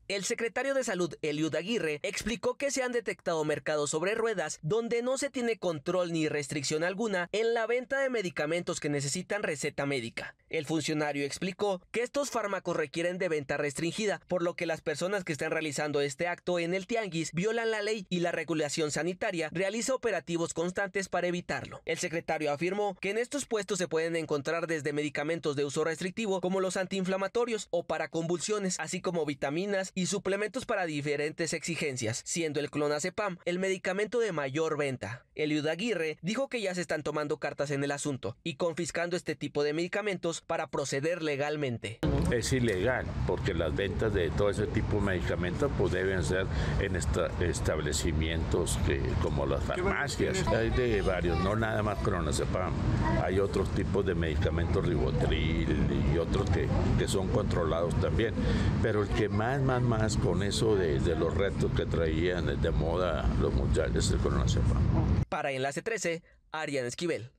El secretario de Salud, Eliud Aguirre, explicó que se han detectado mercados sobre ruedas donde no se tiene control ni restricción alguna en la venta de medicamentos que necesitan receta médica. El funcionario explicó que estos fármacos requieren de venta restringida, por lo que las personas que están realizando este acto en el tianguis violan la ley y la regulación sanitaria realiza operativos constantes para evitarlo. El secretario afirmó que en estos puestos se pueden encontrar desde medicamentos de uso restrictivo como los antiinflamatorios o para convulsiones, así como vitaminas y suplementos para diferentes exigencias, siendo el clonazepam el medicamento de mayor venta. Eliud Aguirre dijo que ya se están tomando cartas en el asunto y confiscando este tipo de medicamentos para proceder legalmente. Es ilegal porque las ventas de todo ese tipo de medicamentos pues deben ser en establecimientos como las farmacias. Hay de varios, no nada más clonazepam. Hay otros tipos de medicamentos, ribotril y otros que son controlados también. Pero el que más con eso de los retos que traían de moda los muchachos, el clonazepam. Para Enlace 13, Arián Esquivel.